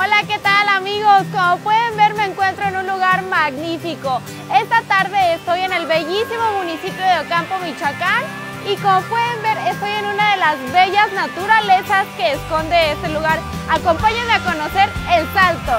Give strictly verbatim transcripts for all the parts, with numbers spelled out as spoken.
Hola, ¿qué tal amigos? Como pueden ver, me encuentro en un lugar magnífico. Esta tarde estoy en el bellísimo municipio de Ocampo, Michoacán, y como pueden ver, estoy en una de las bellas naturalezas que esconde este lugar. Acompáñenme a conocer El Salto.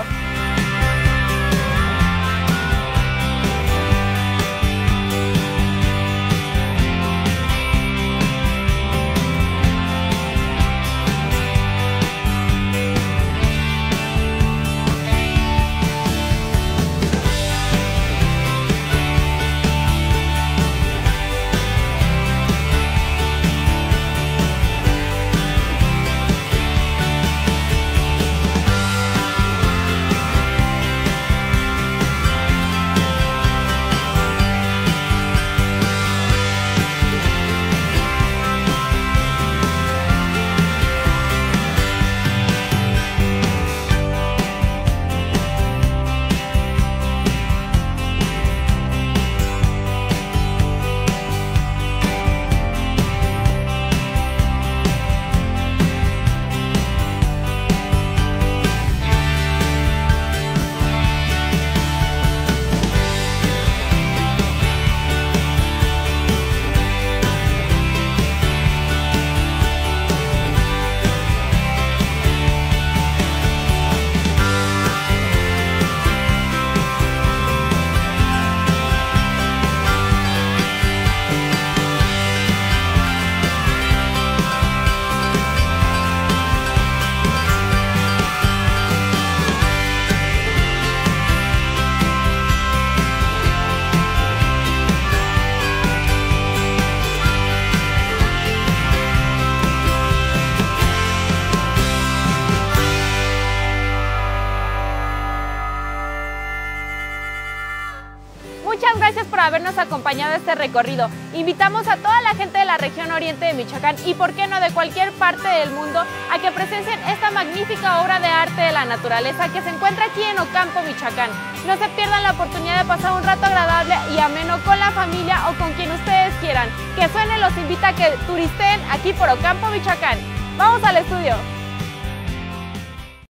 Muchas gracias por habernos acompañado a este recorrido. Invitamos a toda la gente de la región oriente de Michoacán y, por qué no, de cualquier parte del mundo, a que presencien esta magnífica obra de arte de la naturaleza que se encuentra aquí en Ocampo, Michoacán. No se pierdan la oportunidad de pasar un rato agradable y ameno con la familia o con quien ustedes quieran. Que Suene los invita a que turisteen aquí por Ocampo, Michoacán. ¡Vamos al estudio!